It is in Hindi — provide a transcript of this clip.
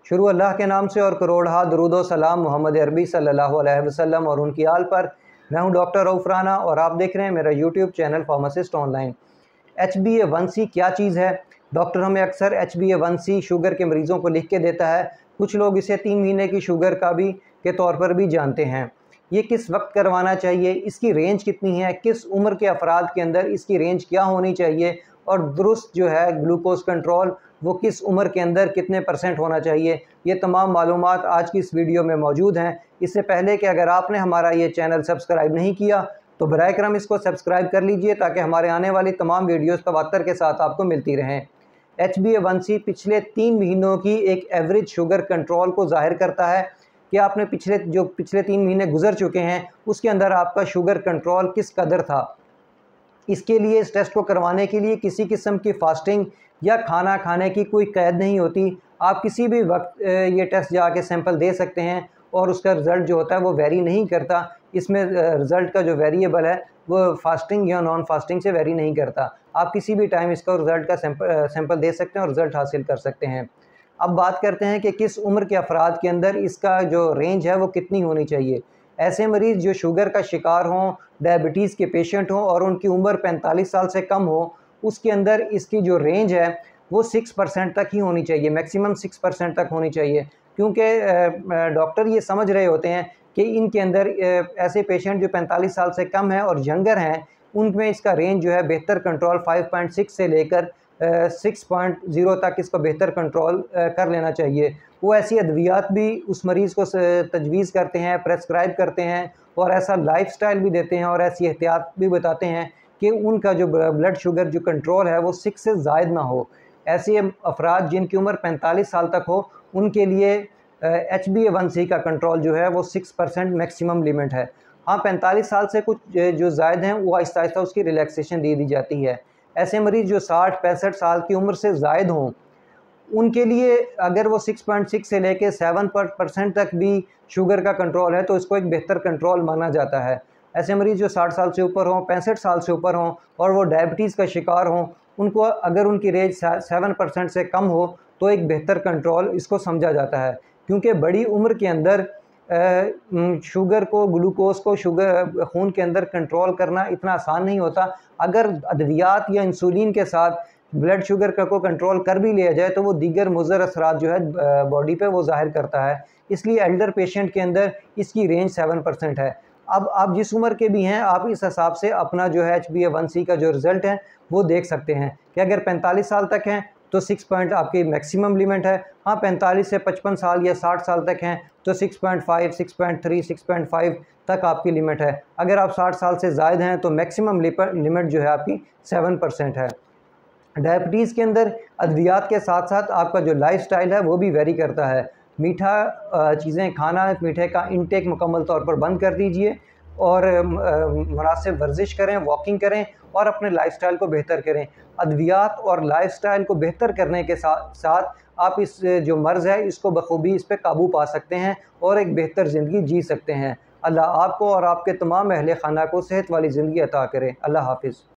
शुरू अल्लाह के नाम से और करोड़हा दरूद व सलाम मोहम्मद अरबी सल्लल्लाहु अलैहि वसल्लम और उनकी आल पर। मैं हूं डॉक्टर रऊफ राना और आप देख रहे हैं मेरा YouTube channel pharmacist online. HbA1c क्या चीज़ है? डॉक्टर हमें अक्सर HbA1c शुगर के मरीज़ों को लिख के देता है। कुछ लोग इसे 3 महीने की शुगर का भी के तौर पर भी जानते हैं। ये किस वक्त करवाना चाहिए, इसकी रेंज कितनी है, किस उम्र के अफराद के अंदर इसकी रेंज क्या होनी चाहिए और दुरुस्त जो है ग्लूकोज कंट्रोल वो किस उम्र के अंदर कितने % होना चाहिए, ये तमाम मालूमात आज की इस वीडियो में मौजूद हैं। इससे पहले कि अगर आपने हमारा ये चैनल सब्सक्राइब नहीं किया तो बराए करम इसको सब्सक्राइब कर लीजिए ताकि हमारे आने वाली तमाम वीडियोज़ तवत्तर के साथ आपको मिलती रहें। HbA1c पिछले 3 महीनों की एक एवरेज शुगर कंट्रोल को ज़ाहिर करता है कि आपने पिछले 3 महीने गुजर चुके हैं उसके अंदर आपका शुगर कंट्रोल किस कदर था। इसके लिए इस टेस्ट को करवाने के लिए किसी किस्म की फास्टिंग या खाना खाने की कोई कैद नहीं होती। आप किसी भी वक्त ये टेस्ट जाके सैंपल दे सकते हैं और उसका रिज़ल्ट जो होता है वो वेरी नहीं करता। इसमें रिज़ल्ट का जो वेरिएबल है वो फास्टिंग या नॉन फास्टिंग से वेरी नहीं करता। आप किसी भी टाइम इसका रिज़ल्ट का सैंपल दे सकते हैं और रिज़ल्ट हासिल कर सकते हैं। अब बात करते हैं कि किस उम्र के अफराद के अंदर इसका जो रेंज है वो कितनी होनी चाहिए। ऐसे मरीज़ जो शुगर का शिकार हों, डायबिटीज़ के पेशेंट हों और उनकी उम्र 45 साल से कम हो, उसके अंदर इसकी जो रेंज है वो 6% तक ही होनी चाहिए, मैक्सिमम 6% तक होनी चाहिए। क्योंकि डॉक्टर ये समझ रहे होते हैं कि इनके अंदर ऐसे पेशेंट जो 45 साल से कम हैं और यंगर हैं उनमें इसका रेंज जो है बेहतर कंट्रोल 5.6 से लेकर 6.0 तक इसको बेहतर कंट्रोल कर लेना चाहिए। वो ऐसी अद्वियात भी उस मरीज़ को तजवीज़ करते हैं, प्रेस्क्राइब करते हैं और ऐसा लाइफस्टाइल भी देते हैं और ऐसी एहतियात भी बताते हैं कि उनका जो ब्लड शुगर जो कंट्रोल है वो 6 से ज़ायद ना हो। ऐसे अफराद जिनकी उम्र 45 साल तक हो उनके लिए HbA1c का कंट्रोल जो है वो 6% मैक्सिमम लिमिट है। हाँ, 45 साल से कुछ जो ज़ायद हैं वो आहिस्ता आहिस्ता उसकी रिलैक्सेशन दे दी जाती है। ऐसे मरीज़ जो 60-65 साल की उम्र से ज़ायद हों उनके लिए अगर वो 6.6 से लेके 7% तक भी शुगर का कंट्रोल है तो इसको एक बेहतर कंट्रोल माना जाता है। ऐसे मरीज़ जो 60 साल से ऊपर हों, 65 साल से ऊपर हों और वो डायबिटीज़ का शिकार हों, उनको अगर उनकी रेंज 7% से कम हो तो एक बेहतर कंट्रोल इसको समझा जाता है। क्योंकि बड़ी उम्र के अंदर शुगर को, ग्लूकोज को शुगर खून के अंदर कंट्रोल करना इतना आसान नहीं होता। अगर अद्वियात या इंसुलिन के साथ ब्लड शुगर को कंट्रोल कर भी लिया जाए तो वो दीगर मुज़र असरात जो है बॉडी पे वो ज़ाहिर करता है। इसलिए एल्डर पेशेंट के अंदर इसकी रेंज 7% है। अब आप जिस उम्र के भी हैं आप इस हिसाब से अपना जो है HbA1c का जो रिज़ल्ट है वो देख सकते हैं कि अगर 45 साल तक हैं तो 6 पॉइंट आपकी मैक्सिमम लिमिट है। हाँ, 45 से 55 साल या 60 साल तक हैं तो 6.5, 6.3, 6.5 तक आपकी लिमिट है। अगर आप 60 साल से ज़ायद हैं तो मैक्सिमम लिमिट जो है आपकी 7% है। डायबिटीज़ के अंदर अद्वियात के साथ साथ आपका जो लाइफस्टाइल है वो भी वेरी करता है। मीठा चीज़ें खाना, मीठे का इंटेक मुकम्मल तौर पर बंद कर दीजिए और मुनासिब वर्जिश करें, वॉकिंग करें और अपने लाइफस्टाइल को बेहतर करें। अद्वियात और लाइफस्टाइल को बेहतर करने के साथ साथ आप इस जो मर्ज़ है इसको बखूबी इस पर काबू पा सकते हैं और एक बेहतर ज़िंदगी जी सकते हैं। अल्लाह आपको और आपके तमाम अहले खाना को सेहत वाली ज़िंदगी अता करे। अल्लाह हाफ़िज़।